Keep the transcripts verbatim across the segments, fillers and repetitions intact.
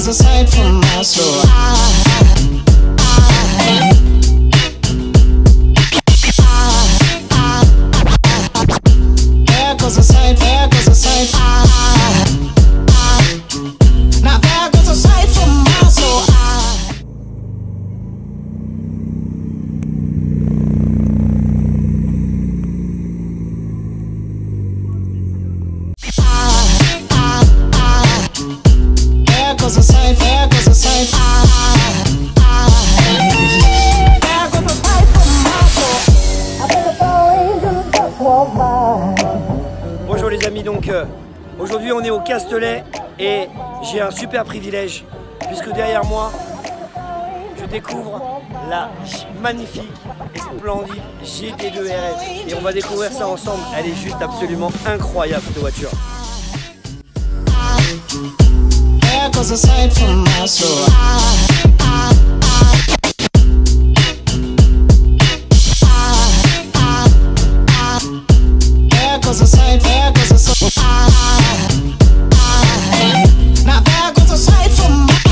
goes a sight from my soul. There goes a sight, there goes a sight. Now there goes a sight from my soul. There goes a sight, there goes a sight. There goes a sight from my soul. I think the four angels just walk by. Bonjour les amis, donc euh, aujourd'hui on est au Castellet et j'ai un super privilège puisque derrière moi je découvre la magnifique et splendide G T deux R S et on va découvrir ça ensemble. Elle est juste absolument incroyable cette voiture. There goes a sight from my soul. There goes a sight, there goes a sight. Now there goes a sight from my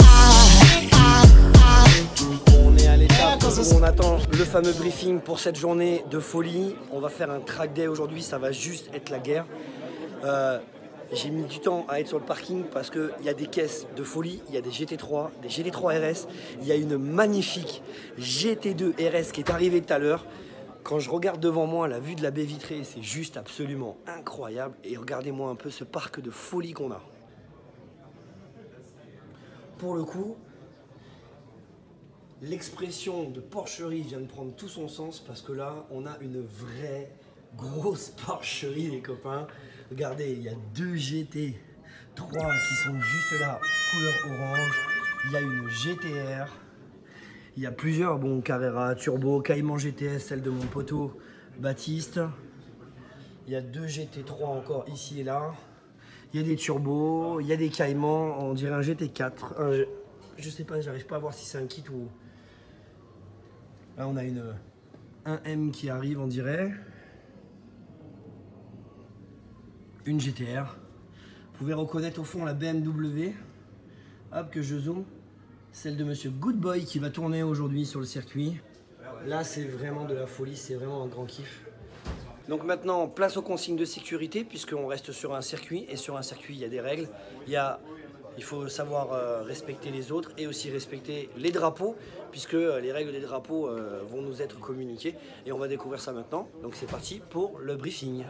soul. On est à l'étape où on attend le fameux briefing pour cette journée de folie. On va faire un track day aujourd'hui, ça va juste être la guerre. Euh, J'ai mis du temps à être sur le parking parce qu'il y a des caisses de folie, il y a des G T trois, des G T trois R S, il y a une magnifique G T deux R S qui est arrivée tout à l'heure. Quand je regarde devant moi la vue de la baie vitrée, c'est juste absolument incroyable. Et regardez-moi un peu ce parc de folie qu'on a. Pour le coup, l'expression de porcherie vient de prendre tout son sens parce que là, on a une vraie grosse porcherie les copains. Regardez, il y a deux G T trois qui sont juste là, couleur orange. Il y a une G T R. Il y a plusieurs, bon, Carrera, Turbo, Cayman G T S, celle de mon poteau Baptiste. Il y a deux G T trois encore ici et là. Il y a des turbos, il y a des Cayman, on dirait un G T quatre. Un, je sais pas, j'arrive pas à voir si c'est un kit ou... Là, on a une un M qui arrive, on dirait. Une G T R. Vous pouvez reconnaître au fond la B M W. Hop, que je zoome. Celle de Monsieur Goodboy qui va tourner aujourd'hui sur le circuit. Là, c'est vraiment de la folie, c'est vraiment un grand kiff. Donc maintenant, place aux consignes de sécurité puisqu'on reste sur un circuit. Et sur un circuit, il y a des règles. Il, y a, il faut savoir euh, respecter les autres et aussi respecter les drapeaux puisque euh, les règles des drapeaux euh, vont nous être communiquées. Et on va découvrir ça maintenant. Donc c'est parti pour le briefing.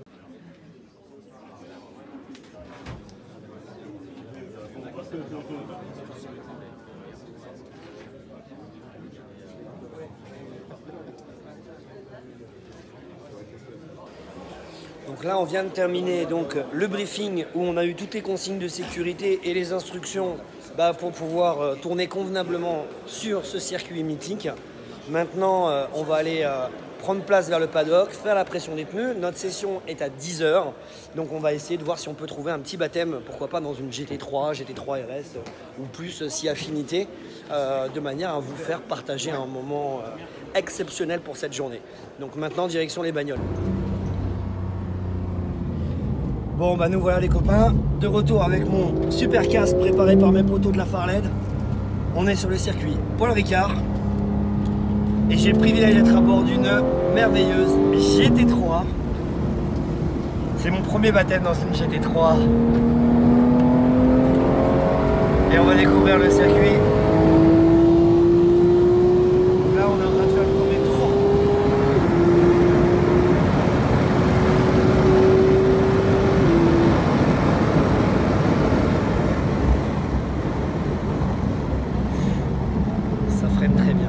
Donc là on vient de terminer donc, le briefing où on a eu toutes les consignes de sécurité et les instructions bah, pour pouvoir euh, tourner convenablement sur ce circuit mythique. Maintenant euh, on va aller euh, prendre place vers le paddock, faire la pression des pneus. Notre session est à dix heures, donc on va essayer de voir si on peut trouver un petit baptême, pourquoi pas dans une G T trois, G T trois R S ou plus si affinité, euh, de manière à vous faire partager un moment euh, exceptionnel pour cette journée. Donc maintenant direction les bagnoles. Bon bah nous voilà les copains, de retour avec mon super casque préparé par mes poteaux de la Farled. On est sur le circuit Paul Ricard. Et j'ai le privilège d'être à bord d'une merveilleuse G T trois. C'est mon premier baptême dans une G T trois. Et on va découvrir le circuit. Là on est en train de faire le premier tour. Ça freine très bien.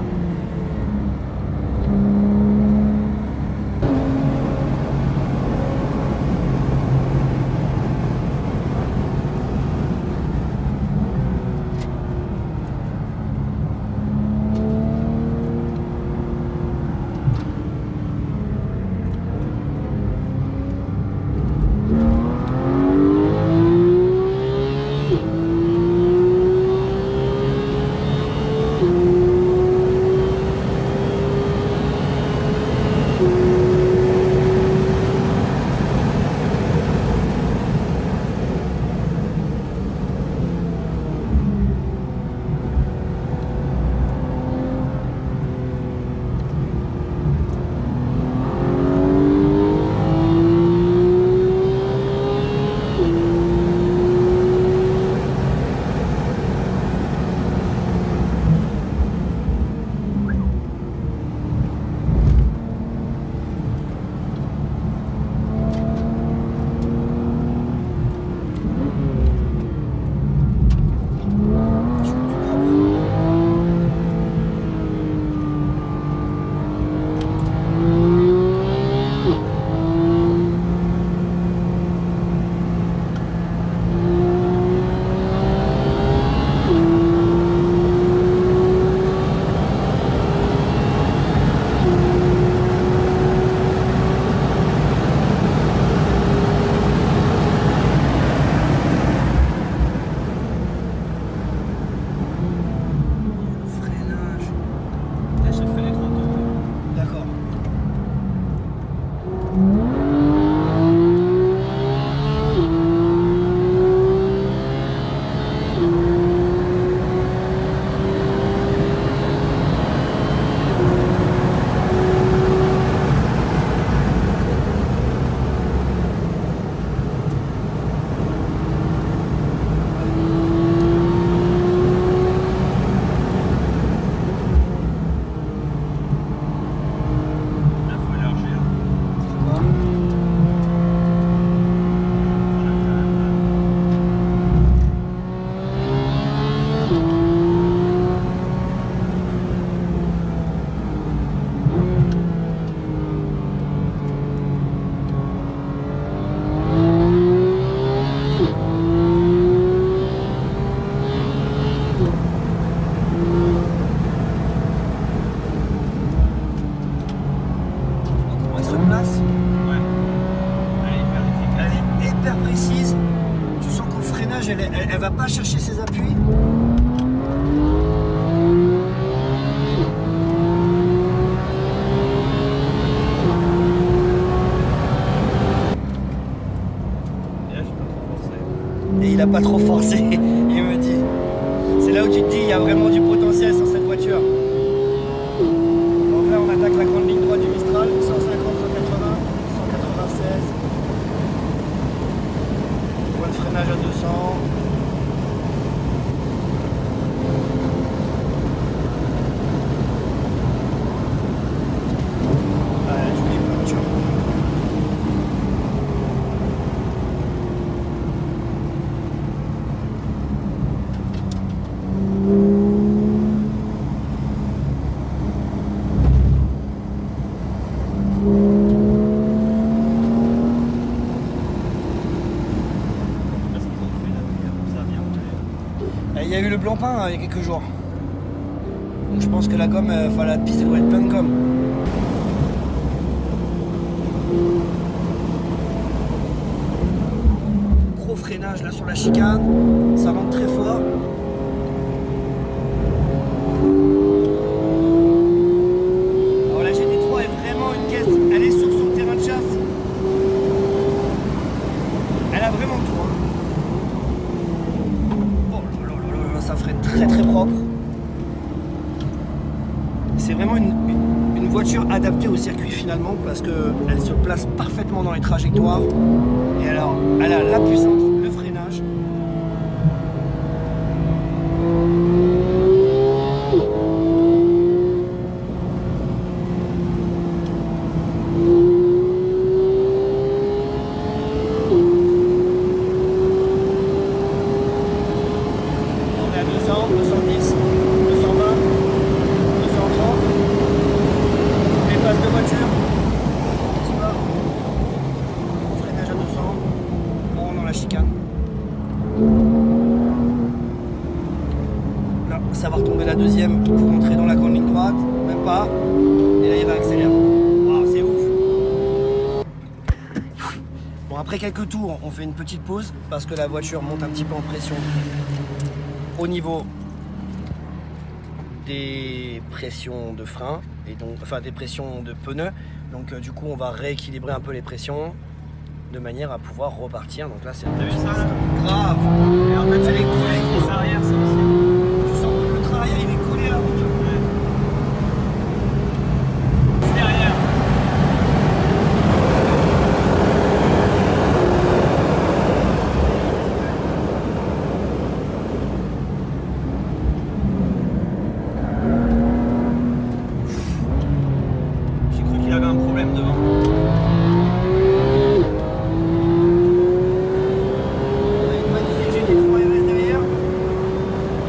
freinage, elle, elle, elle va pas chercher ses appuis. Et il a pas trop forcé, il me dit. C'est là où tu te dis, il y a vraiment du potentiel sur cette voiture. Donc là, on attaque la grande ligne droite du Mistral, cent cinquante, cent quatre-vingts, cent quatre-vingt-seize. Point de freinage à deux cents. Ouais, jolie voiture. Il y a eu le blanc-pain hein, il y a quelques jours. Donc je pense que la gomme, enfin la piste elle doit être pleine de gomme. Gros freinage là sur la chicane, ça monte très fort. Alors la G T trois est vraiment une caisse, elle est sur son terrain de chasse. Elle a vraiment tout. Hein. Ça freine très très propre. C'est vraiment une, une, une voiture adaptée au circuit finalement parce qu'elle se place parfaitement dans les trajectoires. Et alors, elle a la puissance, le freinage. deux cents, deux cent dix, deux cent vingt, deux cent trente. Les passes de voiture. Freinage à deux cents. On dans la chicane. Là, ça va retomber la deuxième pour entrer dans la grande ligne droite. Même pas. Et là, il va accélérer. Wow, c'est ouf. Bon, après quelques tours, on fait une petite pause parce que la voiture monte un petit peu en pression. Au niveau des pressions de frein et donc enfin des pressions de pneus, donc euh, du coup on va rééquilibrer un peu les pressions de manière à pouvoir repartir. Donc là c'est un peu grave. Et en fait elle est collée avec les arrières, ça aussi. Tu sens que le train arrière il est collé à la route. C'est derrière. Il avait un problème devant. On a une magnifique G T trois R S derrière.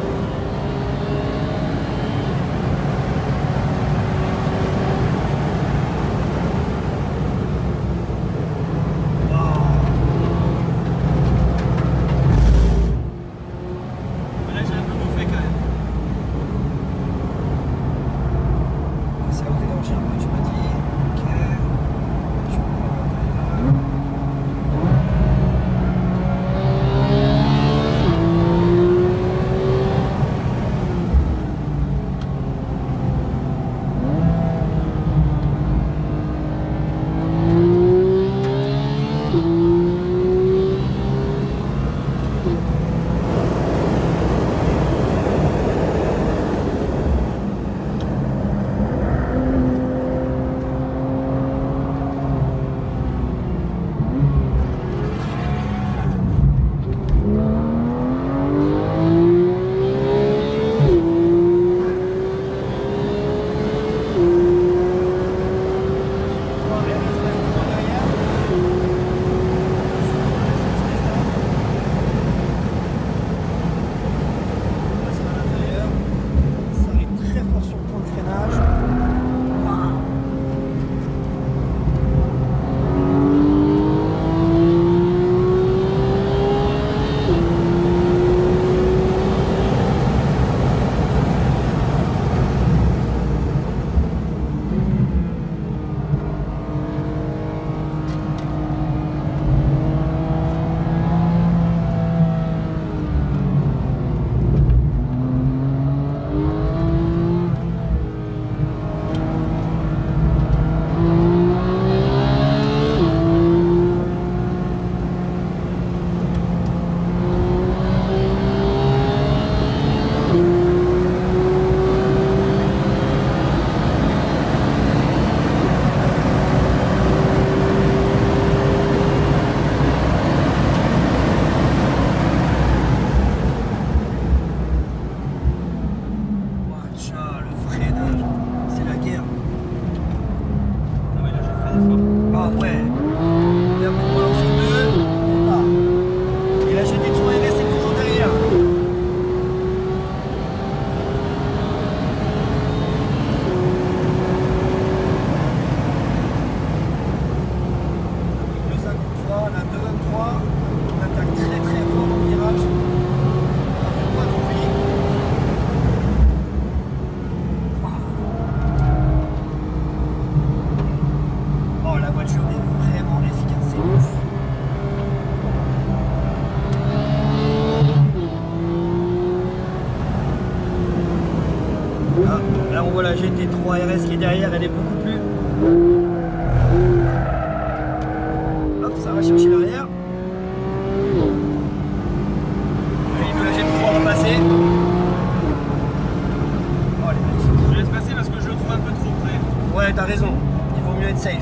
voit la G T trois R S qui est derrière, elle est beaucoup plus... Hop, ça va chercher l'arrière. Il veut la G T trois repasser. Oh, elle est magnifique. Je laisse passer parce que je le trouve un peu trop près. Ouais, t'as raison, il vaut mieux être safe.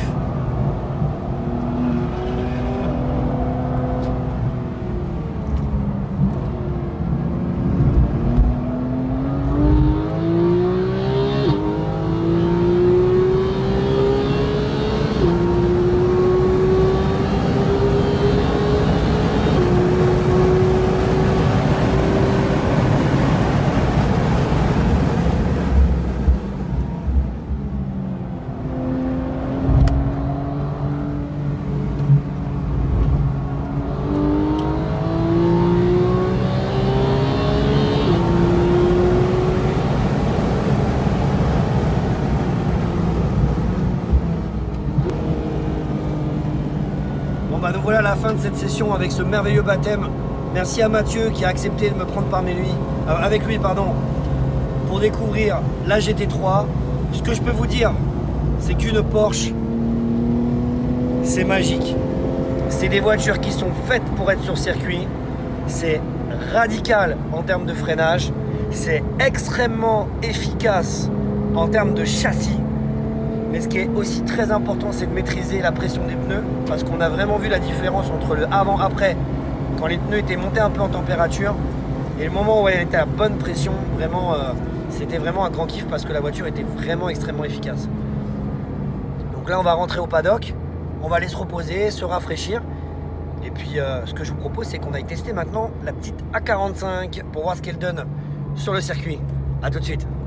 Bon bah donc voilà la fin de cette session avec ce merveilleux baptême. Merci à Mathieu qui a accepté de me prendre parmi lui, euh, avec lui pardon, pour découvrir la G T trois. Ce que je peux vous dire, c'est qu'une Porsche, c'est magique. C'est des voitures qui sont faites pour être sur circuit. C'est radical en termes de freinage. C'est extrêmement efficace en termes de châssis. Mais ce qui est aussi très important, c'est de maîtriser la pression des pneus, parce qu'on a vraiment vu la différence entre le avant-après, quand les pneus étaient montés un peu en température, et le moment où elle était à bonne pression. Vraiment, euh, c'était vraiment un grand kiff parce que la voiture était vraiment extrêmement efficace. Donc là, on va rentrer au paddock, on va aller se reposer, se rafraîchir. Et puis, euh, ce que je vous propose, c'est qu'on aille tester maintenant la petite A quarante-cinq pour voir ce qu'elle donne sur le circuit. A tout de suite.